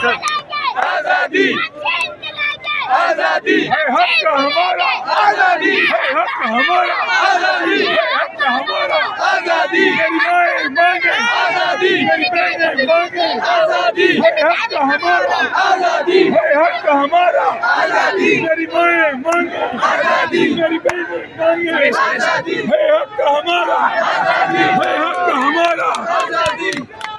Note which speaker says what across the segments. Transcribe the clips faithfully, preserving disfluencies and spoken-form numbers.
Speaker 1: आजादी आजादी है हक हमारा, आजादी है हक हमारा, आजादी है हक हमारा, आजादी मेरी माएं मांगे, आजादी मेरी बहनें मांगे, आजादी है हक हमारा, आजादी है हक हमारा, आजादी मेरी माएं मांगे, आजादी मेरी बहनें मांगे, आजादी है हक हमारा, आजादी है हक हमारा, आजादी।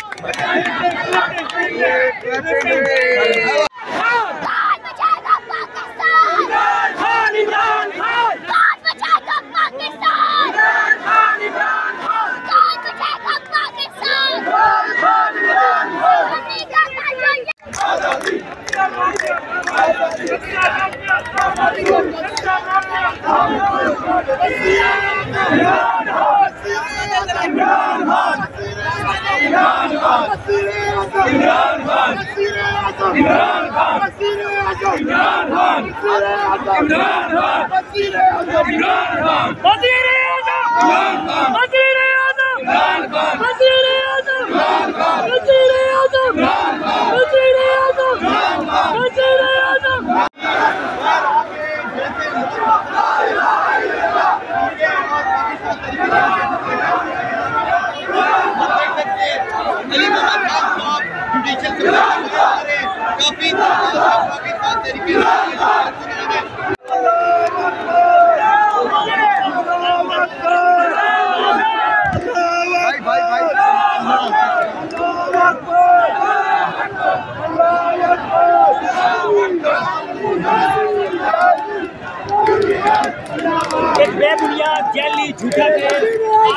Speaker 2: एक बेबुनियाद जैली झूठा केस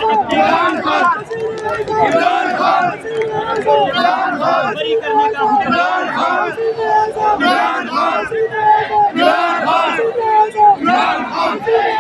Speaker 2: इमरान खान इमरान खान बरी करने का हुक्म